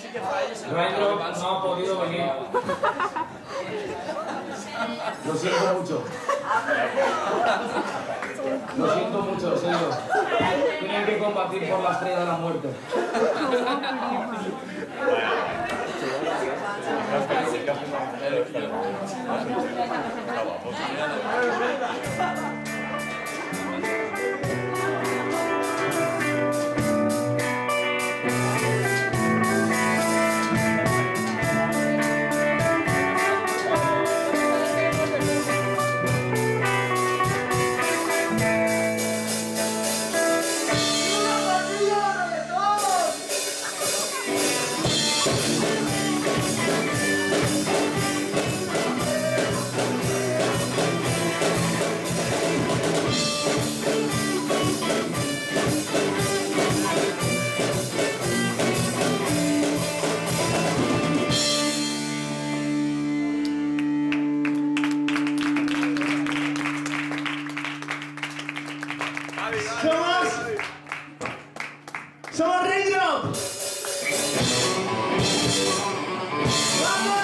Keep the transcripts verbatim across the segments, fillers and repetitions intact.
Raindrop no ha podido venir. Lo siento mucho. Lo siento mucho, en serio. Tienen que combatir por la estrella de la muerte. Somos... Somos Raindrop. ¡Vamos!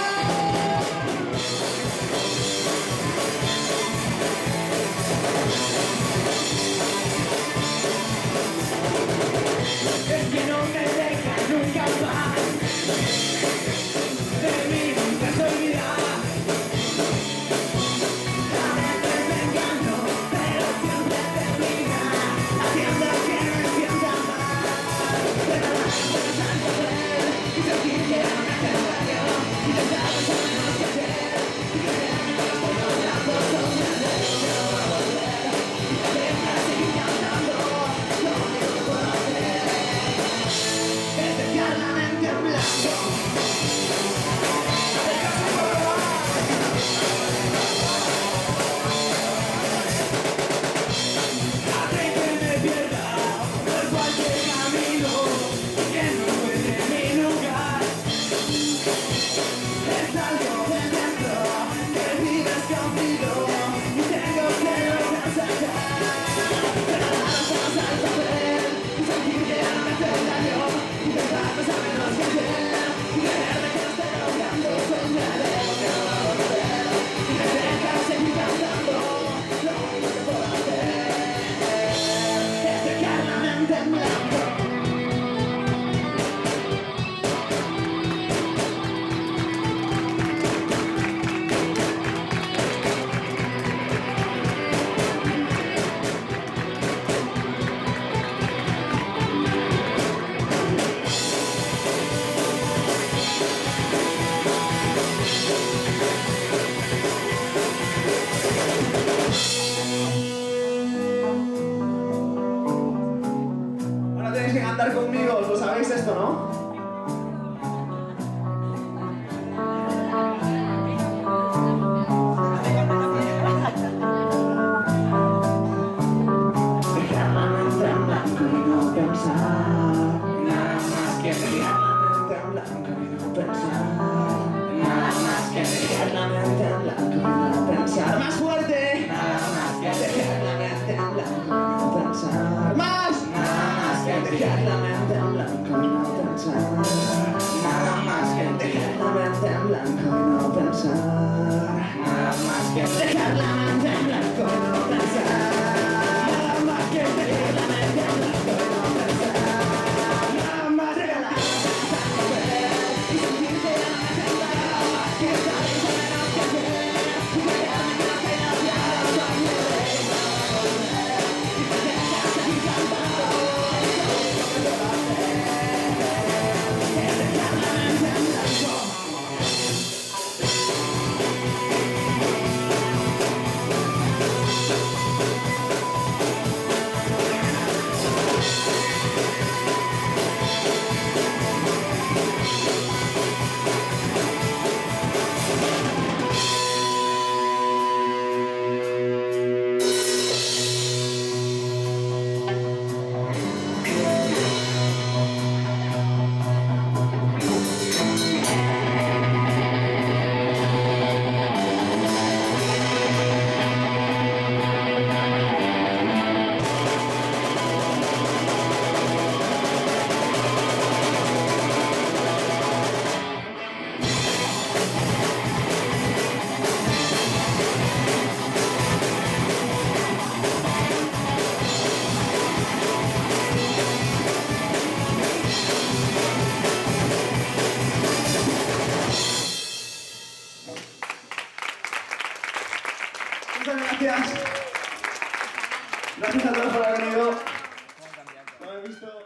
Es que no me dejas nunca más. De mí nunca se olvida. A veces me engaño, pero siempre termina haciendo que me sienta mal. Pero no me dejas saber y sentir que no me hace daño. Y te sabes a menos que ayer. Y creerme que estoy con la oportunidad de que no va a volver. Y te dejas seguir cantando. Lo único que puedo hacer es dejar la mente en blanco. Hace que me pierda por cualquier camino que no encuentre mi lugar. Es algo de dentro que vive escondido y tengo que lograr sacar. Pero nada más al saber y sentir que ya no me hace daño. Y dejarme a menos que ayer y creerme que lo estoy logrando. Soñaré que no va a volver y me dejas seguir cantando. Lo único que puedo hacer es dejar la mente en blanco. Ahora tenéis que cantar conmigo, lo sabéis esto, ¿no? Dejar la mente en blanco y no pensar nada más que dejar la mente en blanco y no pensar nada más que dejar la mente en blanco y no pensar más fuerte. Nada más que dejar la mente en blanco y no pensar más. Nada más que dejar la mente en blanco y no pensar Muchas gracias. Gracias a todos por haber venido. No he visto...